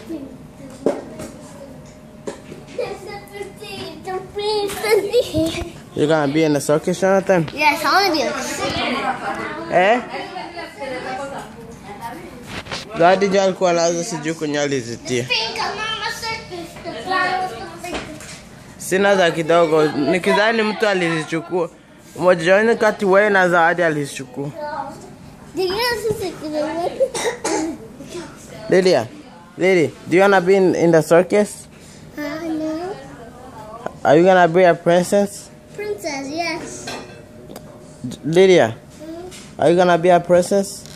You're gonna be in the circus, Jonathan? Yes, I wanna be in the circus. Eh? Dadi jal kwa lazo siju kunyali zitia. Sina za kidogo, nikidhani mtu alizichukua. Mmoja wenu kati wewe na Zawadi alizichukua. Lydia, do you wanna be in the circus? No. Are you gonna be a princess? Princess, yes. Lydia, are you gonna be a princess?